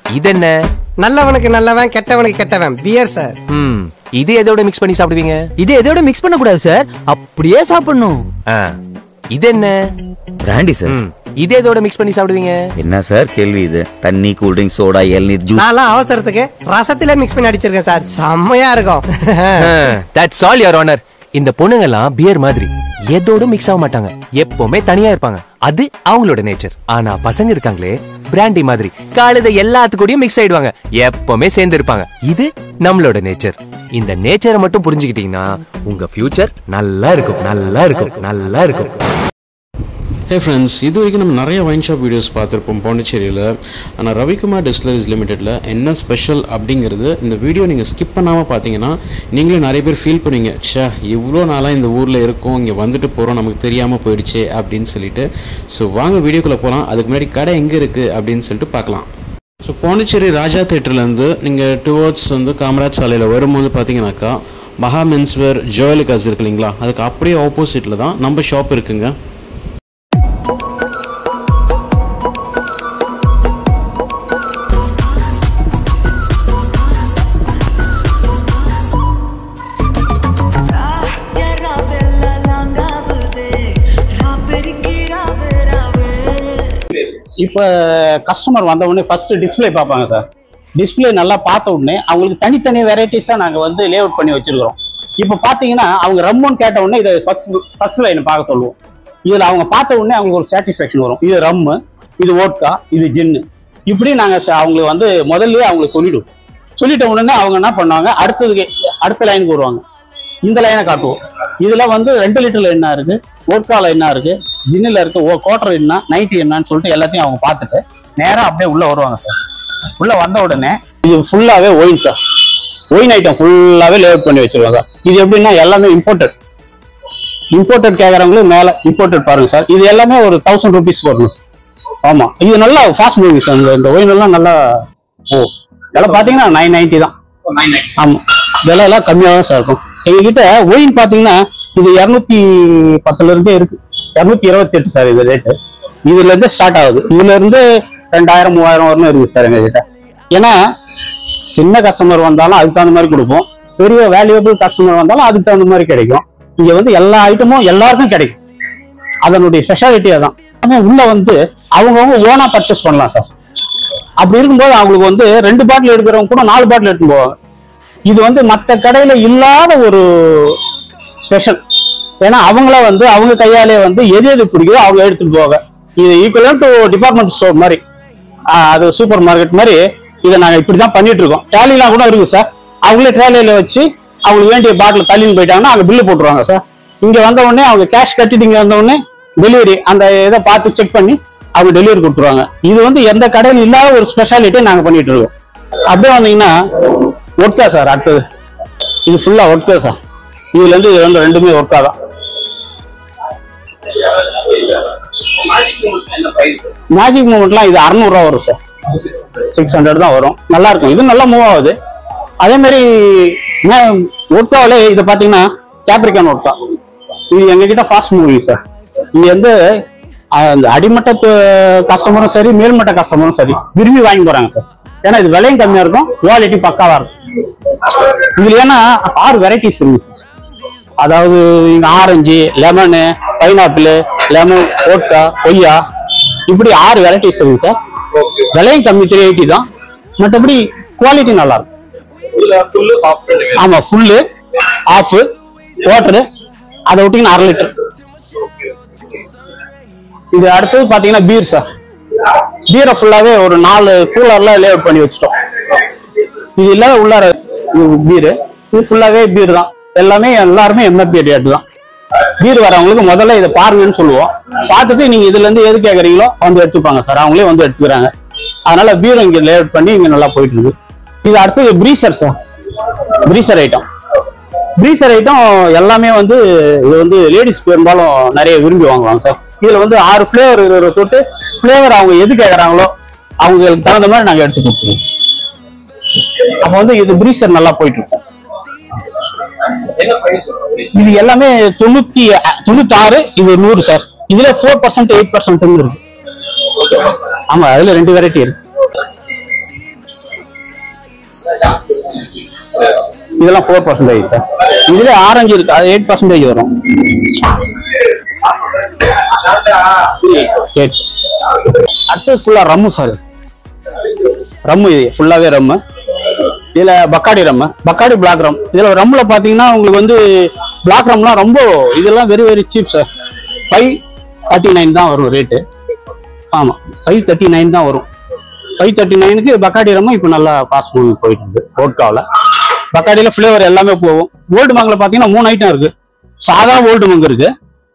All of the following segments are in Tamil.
இது என்ன? நல்லவனுக்கு நல்லவன் கெட்டவனுக்கு கெட்டவன் பியர் சார். இது எதோட மிக்ஸ் பண்ணி சாப்பிடுவீங்க? இது எதோட மிக்ஸ் பண்ண கூடாது சார், அப்படியே சாப்பிடணும். இது என்ன? Brandy sir. இது எதோட மிக்ஸ் பண்ணி சாப்பிடுவீங்க? என்ன சார் கேள்வி இது? தண்ணி, கூல் ட்ரிங்க், சோடா, இளநீர், ஜூஸ். நான் அவசரத்துக்கு ரசத்திலே மிக்ஸ் பண்ணி அடிச்சிருக்கேன் சார். செம்மையா இருக்கும். That's all your honour. இந்த பொண்ணுங்கெல்லாம் பியர் மாதிரி எதோட மிக்ஸ் ஆக மாட்டாங்க, எப்பவுமே தனியா இருப்பாங்க. அது அவங்களோட நேச்சர். ஆனா பசங்க இருக்காங்களே பிராண்டி மாதிரி காலையில எல்லாத்துக்கூடயும் மிக்ஸ் ஆயிடுவாங்க, எப்பவுமே சேர்ந்து இருப்பாங்க. இது நம்மளோட நேச்சர். இந்த நேச்சரை மட்டும் புரிஞ்சுக்கிட்டீங்கன்னா உங்க ஃபியூச்சர் நல்லா இருக்கும், நல்லா இருக்கும், நல்லா இருக்கும். ஹே ஃப்ரெண்ட்ஸ், இது வரைக்கும் நம்ம நிறைய வைன் ஷாப் வீடியோஸ் பார்த்துருப்போம் பாண்டிச்சேரியில். ஆனால் ரவிக்குமார் டிஸ்டிலரிஸ் லிமிடெடில் என்ன ஸ்பெஷல் அப்படிங்கிறது இந்த வீடியோ நீங்கள் ஸ்கிப் பண்ணாமல் பார்த்தீங்கன்னா நீங்களே நிறைய பேர் ஃபீல் பண்ணுவீங்க, ச்சே இவ்வளோ நாளாக இந்த ஊரில் இருக்கோம், இங்கே வந்துட்டு போகிறோம், நமக்கு தெரியாமல் போயிடுச்சே அப்படின்னு சொல்லிட்டு. ஸோ வாங்க வீடியோக்குள்ளே போகலாம். அதுக்கு முன்னாடி கடை எங்கே இருக்குது அப்படின்னு சொல்லிட்டு பார்க்கலாம். ஸோ பாண்டிச்சேரி ராஜா தேட்டர்லேருந்து நீங்கள் டுவர்ட்ஸ் காமராஜ் சாலையில் வரும்போது பார்த்தீங்கன்னாக்கா மகா மென்ஸ்வேர் ஜுவலிகாஸ் இருக்கு இல்லைங்களா, அதுக்கு அப்படியே ஆப்போசிட்டில் தான் நம்ம ஷாப் இருக்குங்க. இப்போ கஸ்டமர் வந்த உடனே ஃபர்ஸ்ட் டிஸ்பிளே பார்ப்பாங்க சார். டிஸ்பிளே நல்லா பார்த்த உடனே அவங்களுக்கு தனித்தனி வெரைட்டிஸாக நாங்கள் லே அவுட் பண்ணி வச்சிருக்கிறோம். இப்போ பார்த்தீங்கன்னா அவங்க ரம்முன்னு கேட்ட உடனே இதை ஃபர்ஸ்ட் லைன் பார்க்க சொல்லுவோம். இதில் அவங்க பார்த்த உடனே அவங்களுக்கு ஒரு சாட்டிஸ்ஃபேக்ஷன் வரும். இது ரம்மு, இது ஓட்கா, இது ஜின்னு, இப்படி நாங்கள் அவங்களுக்கு முதல்லயே அவங்களுக்கு சொல்லிடுவோம். சொல்லிட்ட உடனே அவங்க என்ன பண்ணுவாங்க, அடுத்த லைனுக்கு வருவாங்க. இந்த லைனை காட்டுவோம். இதுல 2 லிட்டர்ல என்ன இருக்கு, ஓட்கால என்ன இருக்கு, ஜின்னில் இருக்கு, குவார்டர் என்ன, 90 என்னன்னு சொல்லிட்டு எல்லாத்தையும் அவங்க பார்த்துட்டு நேரம் அப்படியே உள்ள வருவாங்க சார். உள்ள வந்த உடனே இது ஃபுல்லாவே ஒயின் சார். ஒயின் ஐட்டம் ஃபுல்லாவே லே அவுட் பண்ணி வச்சிருவாங்க. இது எப்படின்னா எல்லாமே இம்போர்ட்டட் கேட்கறவங்களுக்கு மேல இம்போர்ட்டட் பாருங்க சார். இது எல்லாமே ஒரு 1000 rupees வரணும். ஆமா, இது நல்லா ஃபாஸ்ட் மூவிங் சார். இந்த ஒயின் எல்லாம் நல்லா இதெல்லாம் பாத்தீங்கன்னா 990 தான். ஆமா, விலை எல்லாம் கம்மியாக தான் சார் இருக்கும். எங்ககிட்ட ஒயின் பாத்தீங்கன்னா இது 210 இருந்தே இருக்கு. 228 சார் இது ரேட்டு. இதுல இருந்து ஸ்டார்ட் ஆகுது. இதுல இருந்து 2000 3000 வரணும் இருக்கு சார் எங்க கிட்ட. ஏன்னா சின்ன கஸ்டமர் வந்தாலும் அதுக்கு தகுந்த மாதிரி கொடுப்போம், பெரிய வேல்யூபிள் கஸ்டமர் வந்தாலும் அதுக்கு தகுந்த மாதிரி கிடைக்கும். இங்க எல்லா ஐட்டமும் எல்லாருக்கும் கிடைக்கும். அதனுடைய ஸ்பெஷாலிட்டி அதான். உள்ள அவங்கவுங்க ஓனா பர்ச்சேஸ் பண்ணலாம் சார். அப்படி இருக்கும்போது அவங்களுக்கு 2 பாட்டில் எடுக்கிறவங்க கூட 4 பாட்டில் எடுத்துட்டு போவாங்க. இது மற்ற கடையில இல்லாத ஒரு ஸ்பெஷல். ஏன்னா அவங்கள அவங்க கையாலே எது பிடிக்குதோ அவங்க எடுத்துட்டு போவாங்க. இது ஈக்குவலன்ட் டு டிபார்ட்மெண்ட் ஸ்டோர் மாதிரி, அது சூப்பர் மார்க்கெட் மாதிரி. இதை நாங்க இப்படிதான் பண்ணிட்டு இருக்கோம். ட்ராலிலாம் கூட இருக்கு சார். அவங்களே ட்ராலியில வச்சு அவங்களுக்கு வேண்டிய பாட்டில் தள்ளின்னு போயிட்டாங்கன்னா அங்க பில்லு போட்டுருவாங்க சார். இங்க வந்த உடனே அவங்க கேஷ் கட்டிட்டு இங்க வந்த உடனே டெலிவரி அந்த இதை பார்த்து செக் பண்ணி அவங்க டெலிவரி கொடுத்துருவாங்க. இது எந்த கடையில் இல்லாத ஒரு ஸ்பெஷாலிட்டியை நாங்க பண்ணிட்டு இருக்கோம். அப்படியே வந்தீங்கன்னா ஒர்க்கா சார். அடுத்தது இது ஃபுல்லா ஒர்க்கா சார். இதுல இருந்து இது ரெண்டுமே ஒர்க்கா தான். மேஜிக் மூமெண்ட்லாம் இது 600 ரூபா வரும் சார். 600 தான் வரும். நல்லா இருக்கும். இது நல்லா மூவ் ஆகுது. அதே மாதிரி ஒர்க்காவில இதை பாத்தீங்கன்னா கேப்ரிகான் ஒர்க்கா. இது எங்ககிட்ட ஃபாஸ்ட் மூவிங் சார். இங்க அந்த அடிமட்ட கஸ்டமரும் சரி, மேல்மட்ட கஸ்டமரும் சரி விரும்பி வாங்கி போறாங்க சார். ஏன்னா இது விலையும் கம்மியா இருக்கும், குவாலிட்டி பக்காவா இருக்கும். இதுல ஏன்னா 6 வெரைட்டிஸ் இருக்கு. அதாவது இங்க orange, lemon, pineapple, lemon, vodka, கொய்யா, இப்படி 6 வெரைட்டிஸ் இருக்கு சார். விலையும் கம்மி 380 தான். மற்றபடி குவாலிட்டி நல்லா இருக்கும். ஆமா, ஃபுல்லு, ஆஃப், குவார்டரு, அதை விட்டீங்கன்னா 1/2 லிட்டர். இது அடுத்தது பாத்தீங்கன்னா பீர் சார். பீரை ஃபுல்லாவே ஒரு 4 கூலர்ல லே அவுட் பண்ணி வச்சுட்டோம். இது இல்லாத உள்ளார பீரு. இது ஃபுல்லாவே பீர் தான். எல்லாருமே எம்எஃப்பி ரேட் தான். பீர் வரவங்களுக்கு முதல்ல இதை பாருங்கன்னு சொல்லுவோம். பார்த்துட்டு நீங்க இதுல இருந்து எது கேட்கறீங்களோ எடுத்துப்பாங்க சார். அவங்களே எடுத்துக்கிறாங்க. அதனால பீர் இங்க லே அவுட் பண்ணி இங்க நல்லா போயிட்டு இருக்கு. இது அடுத்தது பிரீசர் சார். பிரீசர் ஐட்டம் எல்லாமே இது லேடிஸ் பெரும்பாலும் நிறைய விரும்பி வாங்குவாங்க சார். இதுல 6 ஃபிளேவர் இருக்கிற தொட்டு ஃபிளேவர் அவங்க எது கேட்கறாங்களோ அவங்களுக்கு தகுந்த மாதிரி நாங்க எடுத்து கொடுத்துருவோம். அப்ப இது பிரீசர் நல்லா போயிட்டு இருக்கும். இது எல்லாமே 96, இது 100 சார். இதுல 4% 8% இருக்கு. ஆமா, அதுல 2 வெரைட்டி இருக்கு. இதெல்லாம் 4% சார். இதுல ஆரஞ்சு இருக்கு, அது 8% வரும். அடுத்தது ஃபுல்லா ரம்மு சார். ரம்மு இது ஃபுல்லாவே ரம்மு. இதுல பக்காடி ரம்மு, பக்காடி பிளாக் ரம். இதுல ரம்ல பாத்தீங்கன்னா உங்களுக்கு வந்து பிளாக் ரம்லாம் ரொம்ப இதெல்லாம் வெரி வெரி சீப் சார். 539 தான் வரும் ரேட்டு. ஆமா 539 தான் வரும். 539க்கு பக்காடி ரம்மு இப்போ நல்லா ஃபாஸ்ட் மூவிங் போயிட்டு இருக்கு வோட்காவில். பக்காடியில ஃபிளேவர் எல்லாமே போகும். ஓல்டு மங்கில் பாத்தீங்கன்னா 3 ஐட்டம் இருக்கு. சாதா ஓல்டு மங்கு இருக்கு.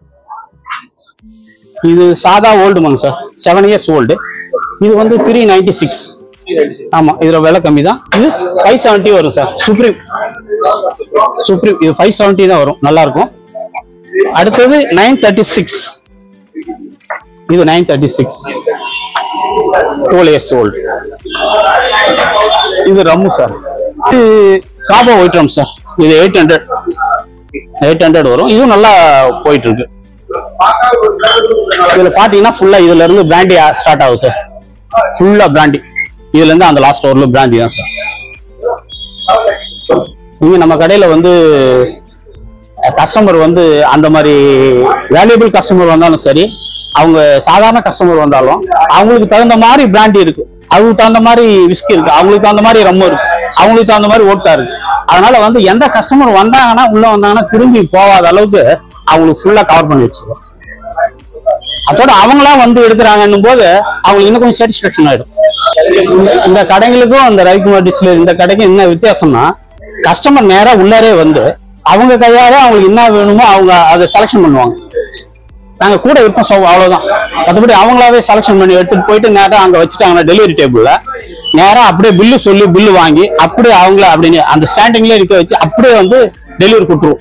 இது சாதா ஓல்டு மங்கு சார், 7 இயர்ஸ் ஓல்டு. இது வந்து 396. ஆமா இதுல விலை கம்மி தான். இது 570 வரும் சார். சுப்ரீம் இது 570 தான் வரும், நல்லா இருக்கும். அடுத்தது 936. இது 936 12 இயர்ஸ் ஓல்டு. இது ரம்மு சார். இது காபோ ஒயிட் ரம் சார். இது 800 வரும். இதுவும் நல்லா போயிட்டு இருக்கு. இதுல பாத்தீங்கன்னா ஃபுல்லா இதுல இருந்து பிராண்டி ஸ்டார்ட் ஆகும் சார். ஃபுல்லா பிராண்டி, இதுல இருந்து அந்த லாஸ்ட் ஓவர்ல பிராண்டி தான் சார். இங்க நம்ம கடையில வந்து கஸ்டமர் வந்து அந்த மாதிரி வேல்யூபிள் கஸ்டமர் வந்தாலும் சரி, அவங்க சாதாரண கஸ்டமர் வந்தாலும் அவங்களுக்கு தகுந்த மாதிரி பிராண்டி இருக்கு, அவங்களுக்கு தகுந்த மாதிரி விஸ்கி இருக்கு, அவங்களுக்கு தகுந்த மாதிரி ரம்மு இருக்கு, அவங்களுக்கு தகுந்த மாதிரி ஓட்டா இருக்கு. அதனால வந்து எந்த கஸ்டமர் வந்தாங்கன்னா உள்ள வந்தாங்கன்னா திரும்பி போகாத அளவுக்கு அவங்களுக்கு ஃபுல்லா கவர் பண்ணி வச்சிருக்கோம். அதோட அவங்களா வந்து எடுக்கிறாங்கன்னும் போது அவங்களுக்கு இன்னும் கொஞ்சம் சாட்டிஸ்பேக்ஷன் ஆயிடும். இந்த கடைகளுக்கும் அந்த ரவிக்குமார் டிஸ்டிலரி இந்த கடைக்கும் என்ன வித்தியாசம்னா, கஸ்டமர் நேரா உள்ளாரே வந்து அவங்க கையால அவங்களுக்கு என்ன வேணுமோ அவங்க அதை செலக்ஷன் பண்ணுவாங்க. நாங்க கூட இருப்போம், அவ்வளவுதான். மற்றபடி அவங்களாவே செலக்ஷன் பண்ணி எடுத்துட்டு போயிட்டு நேரா அங்க வச்சுட்டாங்கன்னா டெலிவரி டேபிள்ல நேரா அப்படியே பில்லு சொல்லி பில்லு வாங்கி அப்படியே அவங்கள அப்படின்னு அந்த ஸ்டாண்டிங்ல இருக்க வச்சு அப்படியே வந்து டெலிவரி கொடுத்துருவோம்.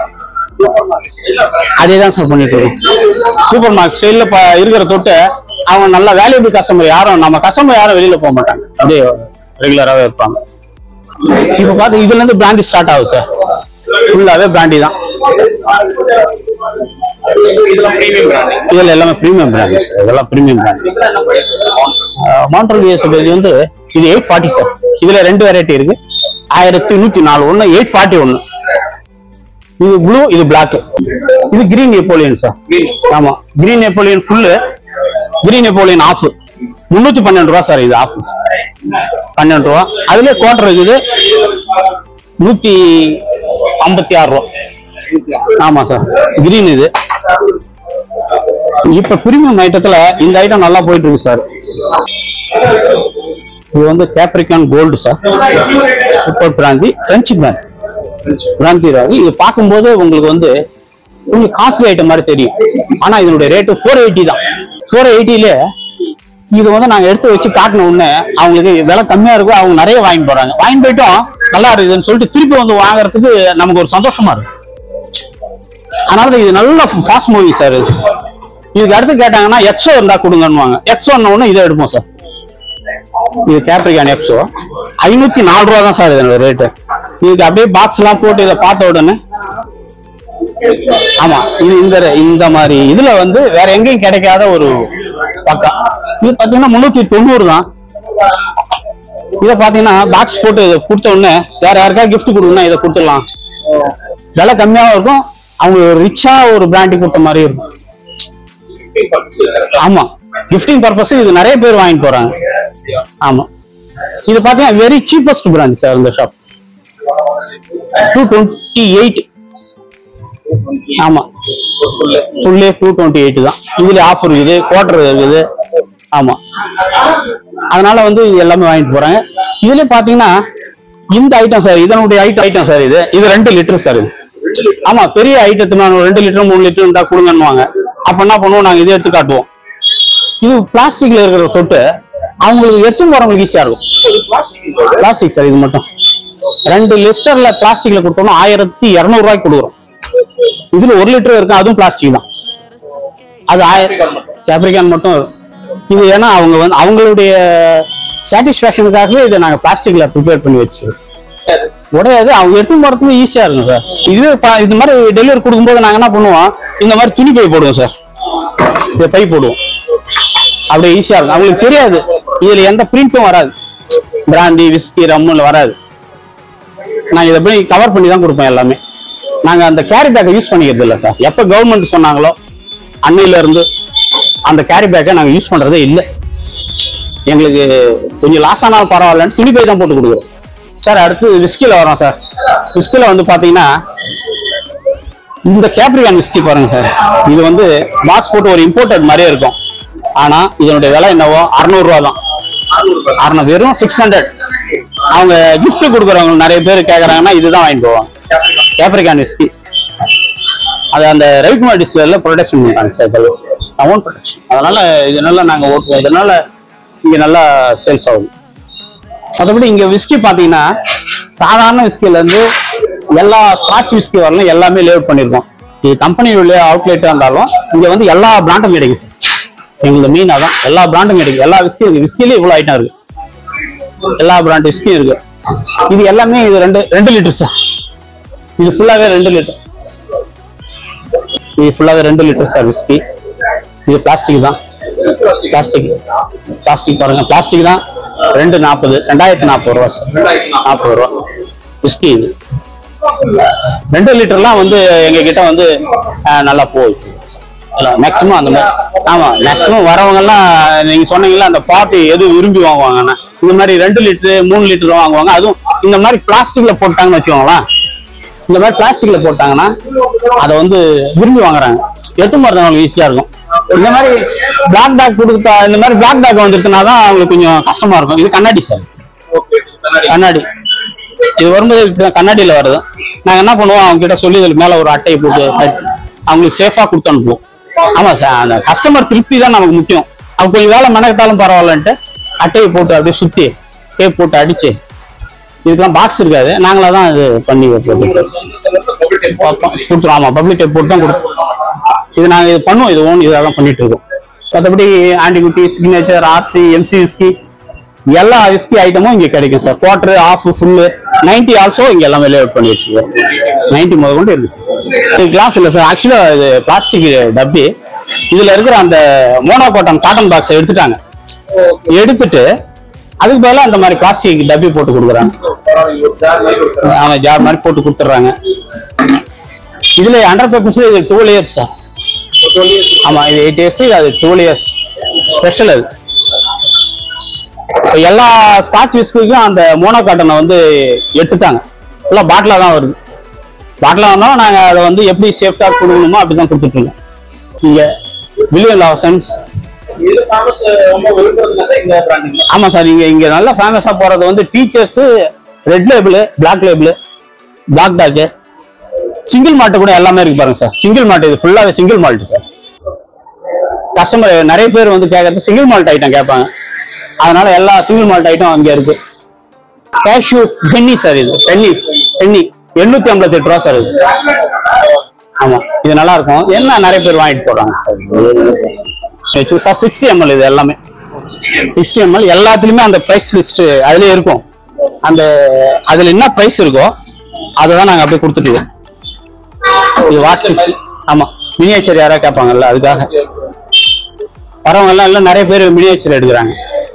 அதேதான் சார் பண்ணிட்டு இருக்கோம். சூப்பர் மார்க்கெட் ஸ்டைல்ல இருக்கிற தொட்டு அவங்க நல்ல வேல்யூபிள் கஸ்டமர் யாரும் நம்ம கஸ்டமர் யாரும் வெளியில போக மாட்டாங்க, அப்படியே ரெகுலராகவே இருப்பாங்க. இப்ப பார்த்து இதுல இருந்து பிராண்டி ஸ்டார்ட் ஆகுது சார். ஃபுல்லாவே பிராண்டி தான். இதுல எல்லாமே பிரீமியம் பிராண்டி சார். இதெல்லாம் பிரீமியம் பிராண்டி. மான்ட்ரல் யூஎஸ்பி வந்து இது 840 சார். இதுல 2 வெரைட்டி இருக்கு. 1104 ஒன்னு 841. இது ப்ளூ, இது பிளாக். இது கிரீன் நெப்போலியன் சார். ஆமா green Napoleon full, green Napoleon half 312 ரூபா சார். இது ஆஃப் 12 ரூபா. அதுல குவார்டர் இருக்குது 156 ரூபா. ஆமா சார் கிரீன். இது இப்ப பிரீமியம் ஐட்டத்துல இந்த ஐட்டம் நல்லா போயிட்டு இருக்கு சார். இது வந்து Capricorn gold sir. Super brandy, French brandy ராகி. இது பார்க்கும்போது உங்களுக்கு வந்து கொஞ்சம் காஸ்ட்லி ஐட்டம் மாதிரி தெரியும், ஆனா இதனுடைய ரேட்டு 480 தான். 480ல இது வந்து நாங்க எடுத்து வச்சு காட்டின உடனே அவங்களுக்கு விலை கம்மியா இருக்கும், அவங்க நிறைய வாங்கி போறாங்க. வாங்கி போயிட்டோம் நல்லா இருக்குதுன்னு சொல்லிட்டு திருப்பி வந்து வாங்குறதுக்கு நமக்கு ஒரு சந்தோஷமா இருக்கு. அதனால இது நல்ல ஃபாஸ்ட் மூவி சார். இதுக்கு அடுத்து கேட்டாங்கன்னா எக்ஸோ இருந்தா கொடுங்கன்னு. எக்ஸோ ஒண்ணு இதை எடுப்போம் சார். இது கேப்ரிகான் எக்ஸோ 504 ரூபா தான் சார் இதோட ரேட்டு. இதுக்கு அப்படியே பாக்ஸ் எல்லாம் போட்டு இதை பார்த்த உடனே ஆமா இது இந்த மாதிரி இதுல வந்து வேற எங்கேயும் கிடைக்காத ஒரு பக்கம். இது பாத்தீங்கன்னா 390 தான். இதை பாத்தீங்கன்னா பாக்ஸ் போட்டு இதை கொடுத்த உடனே வேற யாருக்கா கிஃப்ட் கொடுக்கணும்னா இதை கொடுத்துடலாம். விலை கம்மியாவும் இருக்கும், அவங்க ரிச்சா ஒரு பிராண்டி கொடுத்த மாதிரி இருக்கும். ஆமா கிஃப்டிங் பர்பஸ் இது நிறைய பேர் வாங்கிட்டு போறாங்க. ஆமா இது பாத்தீங்கன்னா வெரி சீப்பஸ்ட் பிராண்ட் சார் இந்த ஷாப். 228. ஆமா ஃபுல்லே 228 தான். இதுல ஆஃபர் இருக்குது, குவார்டர் இருக்குது. ஆமா அதனால வந்து இது எல்லாமே வாங்கிட்டு போறாங்க. இதுல பாத்தீங்கன்னா இந்த ஐட்டம் சார், இதனுடைய ஐட்டம் சார். இது 2 லிட்டர் சார். இது ஆமா பெரிய ஐட்டத்துக்கு 2 லிட்டர் 3 லிட்டர் இருந்தா கொடுங்கன்னுவாங்க. அப்ப என்ன பண்ணுவோம், நாங்க இதை எடுத்து காட்டுவோம். இது பிளாஸ்டிக்ல இருக்கிற தொட்டு அவங்களுக்கு எடுத்து போறவங்களுக்கு ஈஸியா இருக்கும். Plastic sir. இது மட்டும் 2 லிட்டர்ல பிளாஸ்டிக்ல கொடுத்தோம்னா 1200 ரூபாய்க்கு கொடுக்குறோம். இதுல 1 லிட்டர் இருக்கு, அதுவும் பிளாஸ்டிக் தான். அது 1000 கேப்ரிகான் மட்டும். இது ஏன்னா அவங்க வந்து அவங்களுடைய சாட்டிஸ்பாக்சனுக்காகவே இதை நாங்க பிளாஸ்டிக்ல ப்ரிப்பேர் பண்ணி வச்சிருக்கோம். உடையாது, அவங்க எடுத்து போறதுக்கு ஈஸியா இருக்கும் சார். இதுவே இது மாதிரி டெலிவரி கொடுக்கும்போது நாங்க என்ன பண்ணுவோம், இந்த மாதிரி துணி பை போடுவோம் சார். இதை பை போடுவோம், அப்படியே ஈஸியா இருக்கும். அவங்களுக்கு தெரியாது இதுல எந்த பிரிண்டும் வராது, பிராண்டி விஸ்கி ரம்முல வராது. நாங்கள் இதை போய் கவர் பண்ணி தான் கொடுப்போம் எல்லாமே. நாங்கள் அந்த கேரி பேக்கை யூஸ் பண்ணிக்கிறது இல்லை சார். எப்போ கவர்மெண்ட் சொன்னாங்களோ அன்னையில இருந்து அந்த கேரி பேக்கை நாங்கள் யூஸ் பண்ணுறதே இல்லை. எங்களுக்கு கொஞ்சம் லாஸ் ஆனாலும் பரவாயில்லன்னு துணி பை தான் போட்டு கொடுக்குறோம் சார். அடுத்து விஸ்கியில் வரோம் சார். விஸ்கியில் வந்து பார்த்தீங்கன்னா இந்த கேப்ரிகான் விஸ்கி பாருங்க சார். இது வந்து பாக்ஸ் போட்டு ஒரு இம்போர்ட்டட் மாதிரியே இருக்கும். ஆனால் இதனுடைய விலை என்னவோ 600 ரூபா தான். 600 வெறும் 600. அவங்க கிஃப்ட் கொடுக்குறவங்க நிறைய பேர் கேட்குறாங்கன்னா இதுதான் வாங்கிட்டு போவாங்க. கேப்ரிகான் விஸ்கி அது அந்த ரவிக்குமார் டிஸ்பிளேல ப்ரொடக்ஷன் பண்ணுறாங்க சார். Own production. அதனால இதனால நாங்கள் ஓட்டுவோம். இதனால இங்கே நல்லா சேல்ஸ் ஆகுது. மற்றபடி இங்கே விஸ்கி பார்த்தீங்கன்னா சாதாரண விஸ்கிலேருந்து எல்லா ஸ்காட்ச் விஸ்கி வரலாம் எல்லாமே லேஅவுட் பண்ணியிருக்கோம். இது கம்பெனியுடைய அவுட்லெட்டாக இருந்தாலும் இங்கே வந்து எல்லா பிராண்டும் கிடைக்கும் சார். எங்களுக்கு மெயினாக தான் எல்லா பிராண்டும் கிடைக்கும். எல்லா விஸ்கி இருக்கு. விஸ்கிலே இவ்வளோ ஐட்டம் இருக்கு. எல்லா பிராண்ட் விஸ்கியும் இருக்கு. இது எல்லாமே இது 2 லிட்டர் சார். இது ஃபுல்லாகவே 2 லிட்டர். இது ஃபுல்லாகவே 2 லிட்டர் சார் விஸ்கி. இது பிளாஸ்டிக் தான். பிளாஸ்டிக் பாருங்க. பிளாஸ்டிக் தான். 240 2040 ரூபா சார். 40 ரூபா விஸ்கி. இது 2 லிட்டர்லாம் வந்து எங்க கிட்ட வந்து நல்லா போகுது மேக்சிமம். அந்த மாதிரி ஆமா மேக்சிமம் வரவங்க எல்லாம் நீங்க சொன்னீங்களா அந்த பார்ட்டி எது விரும்பி வாங்குவாங்கன்னா இந்த மாதிரி 2 லிட்டரு 3 லிட்டர் வாங்குவாங்க. அதுவும் இந்த மாதிரி பிளாஸ்டிக்ல போட்டாங்கன்னு வச்சுக்கோங்களேன். இந்த மாதிரி பிளாஸ்டிக்ல போட்டாங்கன்னா அதை வந்து விரும்பி வாங்குறாங்க. எட்டு மாதிரி தான் அவங்களுக்கு ஈஸியா இருக்கும். இந்த மாதிரி பிளாக் பேக் கொடுத்தா இந்த மாதிரி பிளாக் பேக் வந்துருக்குன்னா தான் அவங்களுக்கு கொஞ்சம் கஷ்டமா இருக்கும். இது கண்ணாடி சார். கண்ணாடி இது வரும்போது கண்ணாடியில வருது. நாங்க என்ன பண்ணுவோம் அவங்க கிட்ட சொல்லி இதுல மேல ஒரு அட்டையை போட்டு அவங்களுக்கு சேஃபா கொடுத்து அனுப்புவோம். ஆமா சார். அந்த கஸ்டமர் திருப்தி தான் நமக்கு முக்கியம். அவங்க கொஞ்சம் வேலை மெனக்கிட்டாலும் பரவாயில்லன்ட்டு அட்டையை போட்டு அப்படியே சுத்தி டேப் போட்டு அடிச்சு இதுக்கெல்லாம் பாக்ஸ் இருக்காது. நாங்களா தான் இது பண்ணி கொடுத்துருவோம். ஆமா பப்ளிக் டேப் போட்டு தான் கொடுப்போம். இது நாங்க இது பண்ணுவோம். இது ஓன் இதாக தான் பண்ணிட்டு இருக்கோம். மற்றபடி Antiquity Signature RC MC whisky எல்லா விஸ்கி ஐட்டமும் இங்க கிடைக்கும் sir. Quarter half full 90 also இங்க எல்லாமே லேஅவுட் பண்ணி வச்சுருக்கோம். 90 முதல் கொண்டு இருக்கு சார். கிளாஸ் இல்லை சார். ஆக்சுவலா இது பிளாஸ்டிக் டப்பி. இதுல இருக்கிற அந்த மோனோகோட்டன் காட்டன் பாக்ஸை எடுத்துட்டாங்க. எடுத்துட்டு அதுக்கு பதிலாக அந்த மாதிரி பிளாஸ்டிக் டப்பி போட்டு கொடுக்குறாங்க. ஆமா ஜார் மாதிரி போட்டு கொடுத்துட்றாங்க. இதுல 100% இது 12 இயர்ஸ் சார். ஆமா இது 8 இயர்ஸ். அது 12 இயர்ஸ் ஸ்பெஷல். அது எல்லா ஸ்காட்ச் விஸ்கிக்கும் அந்த மோனோ காட்டனை வந்து எடுத்துட்டாங்க. ஃபுல்லாக பாட்டிலாக தான் வருது. பாட்டிலாக வந்தாலும் நாங்கள் அதை வந்து எப்படி சேஃப்டாக கொடுக்கணுமோ அப்படி தான் கொடுத்துட்டு இருக்கோம். இங்கே வில்லியம் லாசன்ஸ் ஆமா சார். இங்க நல்லா ஃபேமஸா போறது வந்து Teacher's, Red Label, Black Label, Black Dog, single malt கூட எல்லாமே இருக்கு பாருங்க சார். சிங்கிள் மால்ட் இது ஃபுல்லாவே சிங்கிள் மால்ட் சார். கஸ்டமர் நிறைய பேர் வந்து கேட்கறது சிங்கிள் மால்ட் ஐட்டம் கேட்பாங்க. அதனால எல்லா சிங்கிள் மால்ட் ஐட்டம் அங்க இருக்கு. Cashew feni sir. இது பென்னி 858 ரூபா சார். இது ஆமா இது நல்லா இருக்கும். என்ன நிறைய பேர் வாங்கிட்டு போறாங்க சார். 60 ml இது எல்லாமே 60 ml எல்லாத்துலயுமே அந்த பிரைஸ் லிஸ்ட் அதுலயே இருக்கும். அந்த அதுல என்ன பிரைஸ் இருக்கோ அதை தான் நாங்க அப்படியே கொடுத்துட்டுவோம். இது வாட் 60. ஆமா மினியேச்சர் யாரா கேட்பாங்கல்ல அதுக்காக வரவங்க எல்லாம் நிறைய பேர் மினியேச்சர் எடுக்கிறாங்க.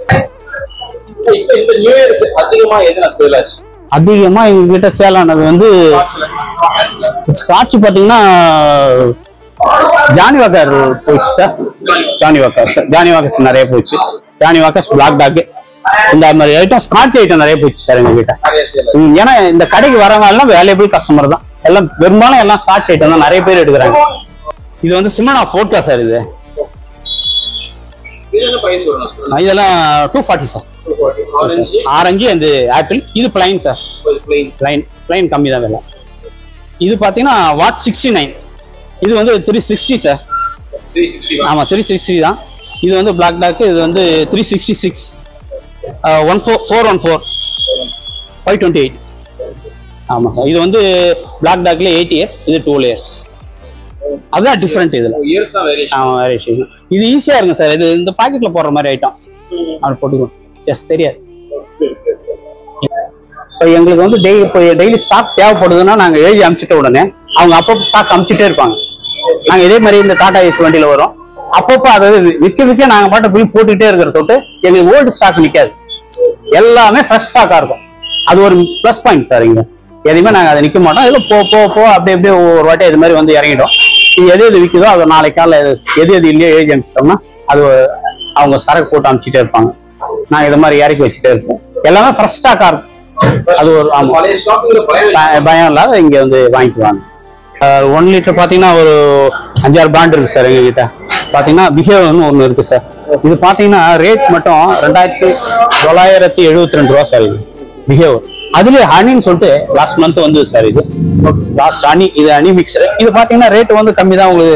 அதிகமா எங்க கிட்ட சேல் ஆனது வந்து ஸ்காட்ச் பாத்தீங்கன்னா ஜானி வாக்கர் போச்சு சார். ஜானி வாக்கர்ஸ் நிறைய போச்சு. ஜானி வாக்கர்ஸ், பிளாக் டாக் இந்த மாதிரி ஐட்டம் ஸ்காட்ச் ஐட்டம் நிறைய போச்சு சார் எங்க கிட்ட. ஏன்னா இந்த கடைக்கு வரவங்க எல்லாம் வேல்யூபிள் கஸ்டமர் தான். எல்லாம் பெரும்பாலும் எல்லாம் ஸ்காட்ச் ஐட்டம் தான் நிறைய பேர் எடுக்கிறாங்க. இது வந்து சிமனா ஃபோர்டா சார். இது இதெல்லாம் 240 சார். ஆரஞ்சு அந்த ஆப்பிள். இது பிளைன் சார். பிளைன் கம்மி தான் விலை. இது பாத்தீங்கன்னா வாட் 69. இது வந்து 360 சார். ஆமா 360 தான். இது வந்து பிளாக் டாக். இது வந்து 366 414 528. ஆமா சார். இது வந்து பிளாக் டாக்ல 8 இயர்ஸ். இது 12 இயர்ஸ். அதான் டிஃபரெண்ட். இதுல ஆமா வேரியேஷன். இது ஈஸியா இருக்கும் சார். இது இந்த பாக்கெட்ல போடுற மாதிரி ஐட்டம் அப்படி போட்டுக்கணும். எஸ் தெரியாது. எங்களுக்கு வந்து டெய்லி ஸ்டாக் தேவைப்படுதுன்னா நாங்க எழுதி அனுப்பிச்சிட்ட உடனே அவங்க அப்பப்போ ஸ்டாக் அனுப்பிச்சிட்டே இருப்பாங்க. நாங்க இதே மாதிரி இந்த டாடா ஏசி வண்டியில வரும். அப்பப்போ அதாவது விற்க நாங்க பாட்டு போய் போட்டுக்கிட்டே இருக்கிற தொட்டு எங்களுக்கு ஓல்டு ஸ்டாக் நிற்காது. எல்லாமே ஃப்ரெஷ் ஸ்டாக்கா இருக்கும். அது ஒரு பிளஸ் பாயிண்ட் சார். இங்க எதையுமே நாங்கள் அதை நிற்க மாட்டோம். இதில் போ அப்படியே அப்படியே ஒவ்வொரு வாட்டி இது மாதிரி வந்து இறங்கிடும். இது எது விற்குதோ அது நாளைக்கு காலையில் எது இல்லையோ எழுதி அனுப்பிச்சிட்டோம்னா அது அவங்க சரக்கு போட்டு அனுப்பிச்சிட்டே இருப்பாங்க. நாங்கள் இது மாதிரி இறக்கி வச்சுட்டே இருப்போம். எல்லாமே ஃப்ரெஷ் ஸ்டாக்காக இருக்கும். அது ஒரு பயம் இல்லாத இங்கே வந்து வாங்கிக்குவாங்க. 1 லிட்டர் பார்த்தீங்கன்னா ஒரு 5-6 பிராண்ட் இருக்கு சார் எங்ககிட்ட. பார்த்தீங்கன்னா பிஹேவ்னு ஒன்று இருக்கு சார். இது பார்த்தீங்கன்னா ரேட் மட்டும் 2972 ரூபா சார். இது பிஹேவ். அதுல ஹனின்னு சொல்லிட்டு லாஸ்ட் மந்த் வந்து சார். இது லாஸ்ட் ஹனி, இது ஹனி மிக்சர். இது பார்த்தீங்கன்னா ரேட் வந்து கம்மி தான், உங்களுக்கு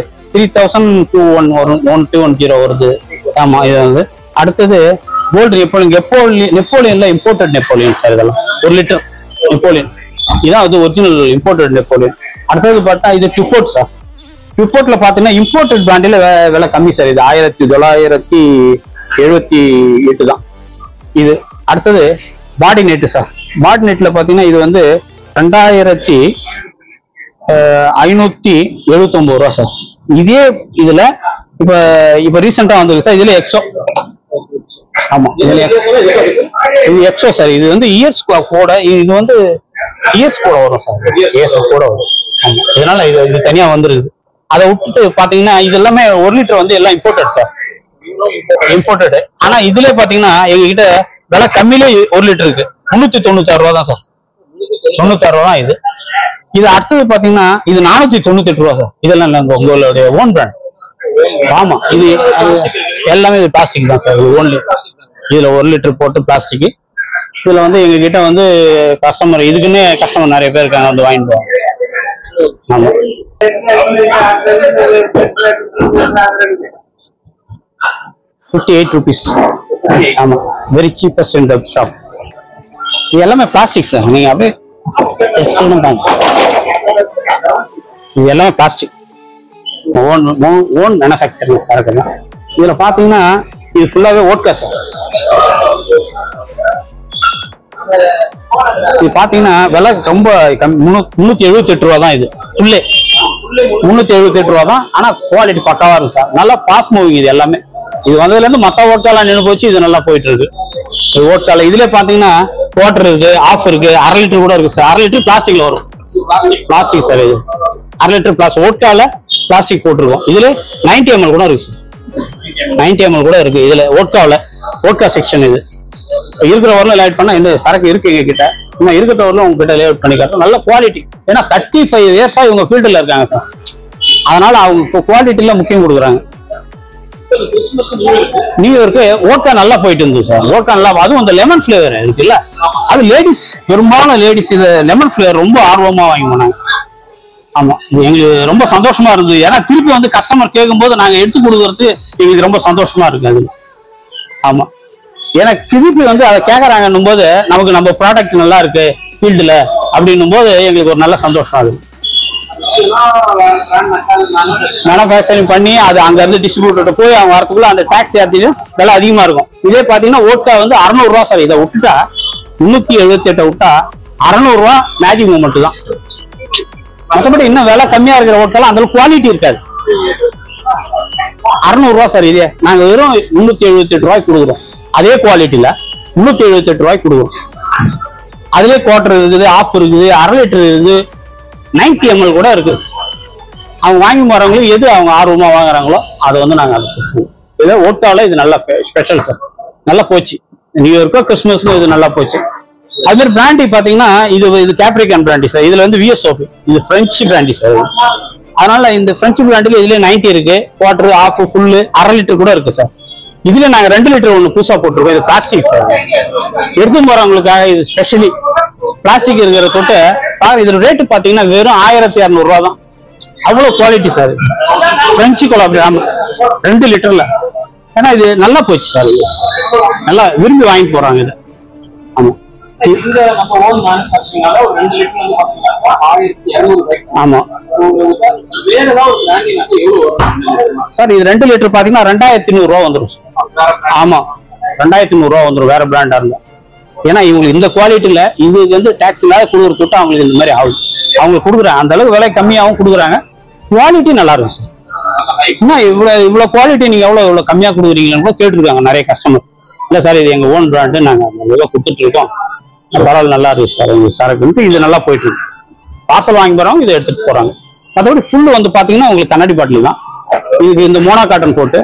3210 வருது. ஆமா, இது வந்து அடுத்தது கோல்டு நெப்போலியன்ல இம்போர்ட்டட் நெப்போலியன் சார். இதெல்லாம் 1 லிட்டர் நெப்போலியன். இதான் வந்து ஒரிஜினல் இம்போர்ட்டட் நெப்போலியன். அடுத்தது பார்த்தா இது ட்ரிப்போர்ட் சார். ட்ரிப்போர்ட்ல பாத்தீங்கன்னா இம்போர்ட்டட் பிராண்டில் விலை கம்மி சார். இது 1978 தான் இது. அடுத்தது பாடி நெட் சார். பாடி நெட்ல பாத்தீங்கன்னா இது வந்து 2579 ரூபா சார். இதே இதுல இப்ப ரீசெண்டா வந்திருக்கு சார். இதுல எக்ஸோ. ஆமா, இது எக்ஸோ சார். இது வந்து இயர்ஸ் கூட, இது வந்து இயர்ஸ் கூட வரும் சார். இயர்ஸ் கூட வரும். இதனால இது தனியா வந்துருக்குது. அதை விட்டுட்டு பாத்தீங்கன்னா இது எல்லாமே 1 லிட்டர் வந்து எல்லாம் இம்போர்ட்டட் சார். இம்போர்ட்டட். ஆனா இதுல பாத்தீங்கன்னா எங்க கிட்ட விலை கம்மியிலே 1 லிட்டர் இருக்கு. 396 ரூபா தான் சார். 96 ரூபா தான் இது. இது அடுத்தது பாத்தீங்கன்னா இது 498 ரூபா சார். இதெல்லாம் உங்களுடைய ஓன் பிராண்ட். ஆமா, இது எல்லாமே இது பிளாஸ்டிக் தான் சார். இது ஓன்லி இதுல 1 லிட்டர் போட்டு பிளாஸ்டிக். இதுல வந்து எங்க கிட்ட வந்து கஸ்டமர், இதுக்குன்னே கஸ்டமர் நிறைய பேர் இருக்காங்க, வந்து வாங்கிட்டு போவாங்க. ஆமா, 58 rupees. ஆமா, very cheapest in the shop. இது எல்லாமே பிளாஸ்டிக் சார். நீங்க அப்படியே இது எல்லாமே பிளாஸ்டிக். Own manufacturing sir. இதுல பாத்தீங்கன்னா இது ஃபுல்லாவே ஓட்கா சார். இது பாத்தீங்கன்னா விலை ரொம்ப 378 ரூபா தான். இது ஃபுல்லே 378 ரூபா தான். ஆனா குவாலிட்டி பக்காவா இருக்கும் சார். நல்லா ஃபாஸ்ட் மூவிங். இது எல்லாமே இது வந்ததுல இருந்து மத்த ஓட்காலாம் நின்று போச்சு. இது நல்லா போயிட்டு இருக்கு. இது ஓட்கால இதுல பாத்தீங்கன்னா குவார்டர் இருக்கு, ஆஃப் இருக்கு, 1/2 லிட்டர் கூட இருக்கு சார். 1/2 லிட்டர் பிளாஸ்டிக்ல வரும். Plastic sir. இது 1/2 லிட்டர் பிளாஸ்டிக் ஓட்கால பிளாஸ்டிக் போட்டிருக்கோம். இதுல 90 ml கூட இருக்கு சார். 90 ml கூட இருக்கு இதுல ஓட்காவில். ஓட்கா செக்ஷன் இது இருக்கிற வரல லேட் பண்ணா இந்த சரக்கு இருக்கு எங்க கிட்ட. சும்மா இருக்கிற வரல உங்ககிட்ட லேட் பண்ணி காட்டுறோம். நல்ல குவாலிட்டி. ஏன்னா 35 இயர்ஸா இவங்க ஃபீல்டுல இருக்காங்க சார். அதனால அவங்க இப்போ குவாலிட்டில முக்கியம் கொடுக்குறாங்க. நியூ இயர்க்கு ஓட்கா நல்லா போயிட்டு இருந்தது சார். ஓட்கா நல்லா, அதுவும் அந்த லெமன் பிளேவர் இருக்குல்ல, அது லேடிஸ், பெரும்பாலும் லேடிஸ் இந்த லெமன் பிளேவர் ரொம்ப ஆர்வமா வாங்கி போனாங்க. ஆமா, எங்களுக்கு ரொம்ப சந்தோஷமா இருந்தது. ஏன்னா திருப்பி வந்து கஸ்டமர் கேட்கும் போது நாங்க எடுத்து கொடுக்கறது எங்களுக்கு ரொம்ப சந்தோஷமா இருக்கு அது. ஆமா, ஏன்னா திருப்பி வந்து அதை கேட்கறாங்கன்னும் போது நமக்கு நம்ம ப்ராடக்ட் நல்லா இருக்கு ஃபீல்டுல அப்படின்னும் போது எங்களுக்கு ஒரு நல்ல சந்தோஷம். அது மேனுஃபேக்சரிங் பண்ணி அது அங்க இருந்து டிஸ்ட்ரிபியூட்டர் போய் அவங்க வரத்துக்குள்ள அந்த டாக்ஸ் ஏற்றிட்டு விலை அதிகமா இருக்கும். இதே பாத்தீங்கன்னா ஓட்கா வந்து 600 ரூபா சார். இதை விட்டுட்டா 378 விட்டா 600 ரூபா மேஜிக் மூமெண்ட் தான். மற்றபடி இன்னும் விலை கம்மியா இருக்கிற ஓட்டெல்லாம் அந்த குவாலிட்டி இருக்காது. 600 ரூபா சார். இதே நாங்க வெறும் 378 ரூபாய்க்கு கொடுக்குறோம். அதே குவாலிட்டியில 378 ரூபாய்க்கு கொடுக்குறோம். அதுலயே குவார்டர் இருக்குது, ஆஃப் இருக்குது, 1/2 லிட்டர் இருக்குது, 90 ml கூட இருக்கு. அவங்க வாங்கி போறவங்களுக்கு எது அவங்க ஆர்வமா வாங்குறாங்களோ அதை வந்து நாங்க இதை ஓட்டால இது நல்லா ஸ்பெஷல் சார். நல்லா போச்சு. நியூ இயர்க்கோ கிறிஸ்துமஸ்க்கோ இது நல்லா போச்சு. அது மாதிரி பிராண்டி பாத்தீங்கன்னா இது கேப்ரிகான் பிராண்டி சார். இதுல வந்து விஎஸ்ஓபி, இது பிரெஞ்சு பிராண்டி சார். அதனால இந்த பிரெஞ்சு பிராண்டில இதுல 90 இருக்கு, குவார்டர், ஆஃப், ஃபுல்லு, 1/2 லிட்டர் கூட இருக்கு சார். இதுல நாங்க 2 லிட்டர் ஒண்ணு புதுசா போட்டிருக்கோம். இது பிளாஸ்டிக் சார். எடுத்து போறவங்களுக்காக இது ஸ்பெஷலி பிளாஸ்டிக் இருக்கிற தொட்டு இதுல ரேட்டு பாத்தீங்கன்னா வெறும் 1200 ரூபா தான். அவ்வளவு குவாலிட்டி சார். பிரெஞ்சு கொலாபி 2 லிட்டர்ல. ஏன்னா இது நல்லா போச்சு சார். நல்லா விரும்பி வாங்கி போறாங்க இது. ஆமா, ஆமா சார். இது 2 லிட்டர் பாத்தீங்கன்னா 2100 ரூபா வந்துடும். ஆமா, 2100 ரூபா வந்துடும் வேற பிராண்டா இருந்தா. ஏன்னா இவங்களுக்கு இந்த குவாலிட்டியில இது வந்து டாக்ஸ் இல்லாத கொடுக்குற தொட்டு அவங்களுக்கு இந்த மாதிரி ஆகுது. அவங்க கொடுக்குறாங்க அந்த அளவுக்கு விலை கம்மியாகவும் கொடுக்குறாங்க. குவாலிட்டி நல்லா இருக்கும் சார். ஏன்னா இவ்வளவு குவாலிட்டி நீங்க எவ்வளவு கம்மியா கொடுக்குறீங்கன்னு கூட கேட்டுருக்காங்க நிறைய கஸ்டமர். இல்ல சார், இது எங்க ஓன் பிராண்டு, நாங்க கொடுத்துட்டு இருக்கோம், பரவாயில்ல, நல்லா இருக்கு சார். உங்களுக்கு சரக்கு இது நல்லா போயிட்டு இருக்கு. பார்சல் வாங்கி போறவங்க இதை எடுத்துட்டு போறாங்க. மற்றபடி ஃபுல்லு வந்து பாத்தீங்கன்னா உங்களுக்கு கண்ணாடி பாட்டில் தான். இதுக்கு இந்த மோனா காட்டன் போட்டு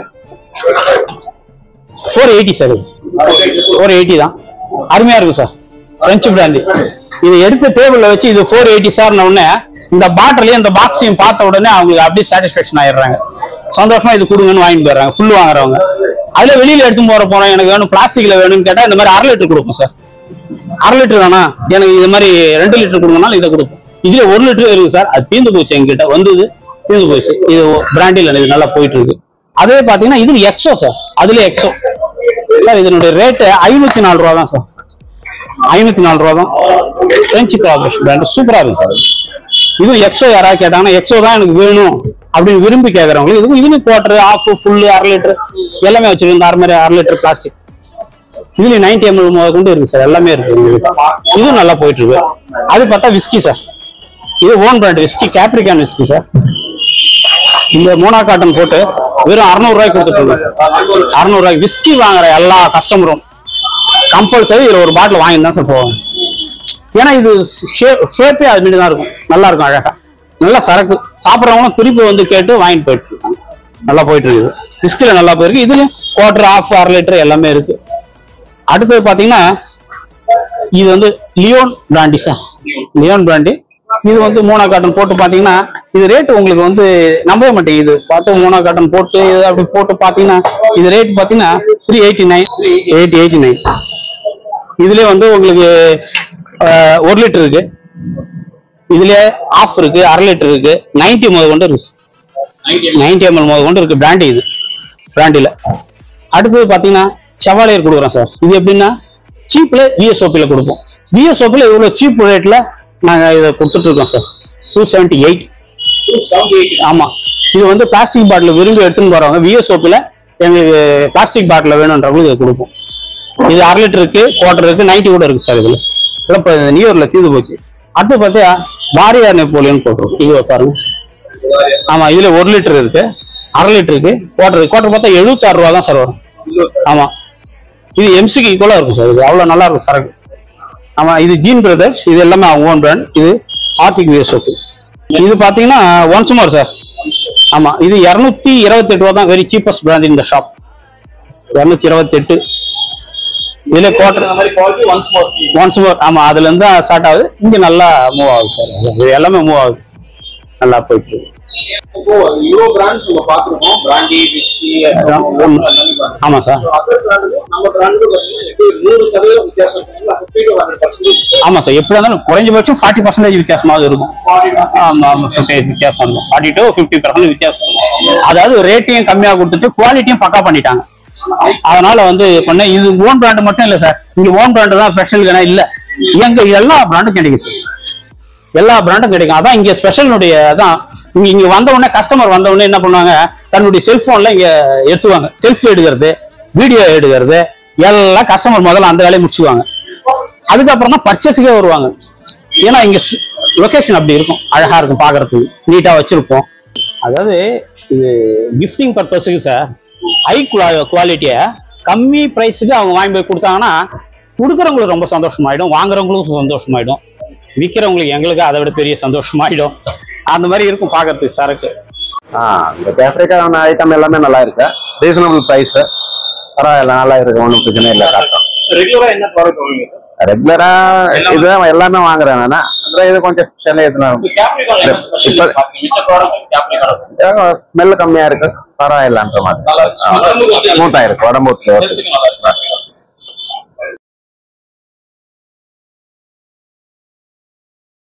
480 சார். 480 தான். அருமையா இருக்கும் சார். French brandy. இது எடுத்த டேபிள்ல வச்சு இது 480 சார்ன உடனே இந்த பாட்டிலையும் இந்த பாக்ஸையும் பார்த்த உடனே அவங்களுக்கு அப்படியே சாட்டிஸ்பேக்ஷன் ஆயிடுறாங்க. சந்தோஷமா இது கொடுங்கன்னு வாங்கிட்டு போயிடுறாங்க ஃபுல்லு வாங்குறவங்க. அதுல வெளியில எடுத்து போறோம் எனக்கு வேணும் பிளாஸ்டிக்ல வேணும்னு கேட்டா இந்த மாதிரி 1/2 லிட்டர் கொடுப்போம் சார். 1/2 லிட்டர் வேணா எனக்கு இது மாதிரி 2 லிட்டர் கொடுங்கனாலும் இதை கொடுப்போம். இதுல 1 லிட்டர் இருக்கு சார். அது தீர்ந்து போச்சு, எங்கிட்ட வந்தது தீர்ந்து போச்சு. இது பிராண்டில் இது நல்லா போயிட்டு இருக்கு. அதே பாத்தீங்கன்னா இது எக்ஸோ சார். அதுல எக்ஸோ சார். இதனுடைய ரேட்டு 504 ரூபா தான் சார். 504 ரூபா தான். பிரெஞ்சு கார்பரேஷன் பிராண்ட் சூப்பரா இருக்கு சார். இது எக்ஸோ யாராவது கேட்டாங்கன்னா எக்ஸோ தான் எனக்கு வேணும் அப்படின்னு விரும்பி கேட்கறவங்களுக்கு இதுவும் இதுலயும் குவார்டர், ஆஃப், ஃபுல்லு, 1/2 லிட்டர் எல்லாமே வச்சிருக்கு. இந்த மாதிரி 1/2 லிட்டர் பிளாஸ்டிக் இதுல 90 ml கொண்டு இருக்கு சார். எல்லாமே இருக்கு. இதுவும் நல்லா போயிட்டு இருக்கு. அது பார்த்தா விஸ்கி சார். இது own brand whisky, Capricorn whisky sir. இந்த மோனா காட்டன் போட்டு வெறும் 600 ரூபாய்க்கு கொடுத்துட்டு இருக்கோம். 600 ரூபாய்க்கு விஸ்கி வாங்குற எல்லா கஸ்டமரும் கம்பல்சரி இதுல ஒரு பாட்டில் வாங்கி தான் சார் போவாங்க. ஏன்னா இது ஷேப்பே அது மாதிரி தான் இருக்கும். நல்லா இருக்கும், அழகா நல்லா சரக்கு. சாப்பிட்றவங்களும் திருப்பி வந்து கேட்டு வாங்கிட்டு போயிட்டு இருக்காங்க. நல்லா போயிட்டு இருக்குது. விஸ்கில நல்லா போயிருக்கு. இதுலயும் குவார்டர், ஆஃப், 1/2 லிட்டர் எல்லாமே இருக்கு. அடுத்தது பாத்தீங்கன்னா இது வந்து Leon brandy sir. Leon brandy. இது வந்து மோனா காட்டன் போட்டு பாத்தீங்கன்னா இது ரேட் உங்களுக்கு வந்து நம்பவே மாட்டேங்குது. பார்த்து மோனா காட்டன் போட்டு இது அப்படி போட்டு பாத்தீங்கன்னா இது ரேட் பாத்தீங்கன்னா 389. இதுலயே வந்து உங்களுக்கு 1 லிட்டர் இருக்கு. இதுல ஆஃப் இருக்கு, 1/2 லிட்டர் இருக்கு, 90 முதல் கொண்டு இருக்கு. 90 ml முதல் கொண்டு இருக்கு. பிராண்டி இது பிராண்டில. அடுத்தது பாத்தீங்கன்னா செவாலியர் கொடுக்குறோம் சார். இது எப்படின்னா சீப்ல விஎஸ்ஓபில கொடுப்போம். விஎஸ்ஓபில இவ்வளவு சீப் ரேட்ல நாங்க இதை கொடுத்துட்டு இருக்கோம் சார். 278. ஆமா. இது வந்து பிளாஸ்டிக் பாட்டில் விரும்பி எடுத்துன்னு போறவங்க விஎஸ்ஓபில எங்களுக்கு பிளாஸ்டிக் பாட்டில் வேணும்ன்றவங்களுக்கு இதை கொடுப்போம். இது 1/2 லிட்டர் இருக்கு, குவார்டர் இருக்கு, 90 கூட இருக்கு சார். இதுல இப்போ நியூயர்ல தீர்ந்து போச்சு. அடுத்து பார்த்தா வாரியார் நெப்போலியன் போட்டுருக்கோம். இது பாருங்க. ஆமா. இதுல 1 லிட்டர் இருக்கு, 1/2 லிட்டர் இருக்கு, குவார்டர் பார்த்தா 76 ரூபா தான் சார் வரும். ஆமா. இது எம்சிக்கு ஈக்குவலா இருக்கும் சார். இது அவ்வளவு நல்லா இருக்கும் சரக்கு. ஆமா. இது ஜீன் பிரதர்ஸ். இது எல்லாமே அவங்க ஓன் பிராண்ட். இது ஆர்டிக் விஎஸ்ஓபி. இது பாத்தீங்கன்னா ஒன்ஸ் மோர் சார். ஆமா. இது 228 ரூபா தான். வெரி சீப்பஸ்ட் பிராண்ட் இந்த ஷாப். 228. இதுல குவார்டர் ஒன்ஸ் மோர். ஆமா. அதுல இருந்து ஸ்டார்ட் ஆகுது. இங்க நல்லா மூவ் ஆகுது சார். இது எல்லாமே மூவ் ஆகுது. நல்லா போயிடுச்சு. ஆமா சார். ஆமா சார். எப்படி இருந்தாலும் குறைஞ்சபட்சம் 40% வித்தியாசமாக இருக்கும். ஆமா. வித்தியாசம் இருக்கும். 40 to 50% வித்தியாசம் இருக்கும். அதாவது ரேட்டையும் கம்மியா கொடுத்துட்டு குவாலிட்டியும் பக்கா பண்ணிட்டாங்க. அதனால வந்து பண்ண இது ஓன் பிராண்ட் மட்டும் இல்ல சார். இங்க ஓன் பிராண்ட் தான் ஸ்பெஷல் இல்ல. எங்க எல்லா பிராண்டும் கிடைக்கும் சார். எல்லா பிராண்டும் கிடைக்கும். அதான் இங்க ஸ்பெஷலுடைய அதான். இங்க வந்த உடனே கஸ்டமர் வந்த உடனே என்ன பண்ணுவாங்க, தன்னுடைய செல்போன்ல இங்க எடுத்துவாங்க. செல்ஃபி எடுக்கிறது, வீடியோ எடுக்கிறது எல்லாம் கஸ்டமர் முதல்ல அந்த வேலையை முடிச்சுக்குவாங்க. அதுக்கப்புறம் தான் பர்ச்சேஸுக்கே வருவாங்க. ஏன்னா இங்க லொகேஷன் அப்படி இருக்கும், அழகா இருக்கும், பாக்குறதுக்கு நீட்டா வச்சிருப்போம். அதாவது இது கிஃப்டிங் பர்பஸுக்கு சார் ஹை குவாலிட்டிய கம்மி பிரைஸுக்கு அவங்க வாங்கி போய் கொடுத்தாங்கன்னா கொடுக்குறவங்களுக்கு ரொம்ப சந்தோஷமாயிடும், வாங்குறவங்களுக்கும் சந்தோஷமாயிடும், விற்கிறவங்களுக்கு எங்களுக்கு அதை விட பெரிய சந்தோஷமாயிடும். அந்த மாதிரி இருக்கும் பாக்குறதுக்கு சரக்கு. இந்த பேஃப்ரிக்கான ஐட்டம் எல்லாமே நல்லா இருக்கு. ரீசனபிள் பிரைஸ், பரவாயில்ல, நல்லா இருக்கு, ஒன்றும் பிரச்சனை இல்லை. ரெகுலரா என்ன ப்ராடக்ட் வாங்குவீங்க? ரெகுலரா இது எல்லாமே வாங்குறேன் நானு. இது கொஞ்சம் சென்னை ஸ்மெல் கம்மியா இருக்கு, பரவாயில்லன்ற மாதிரி ஸ்மூத்தா இருக்கு, உடம்பு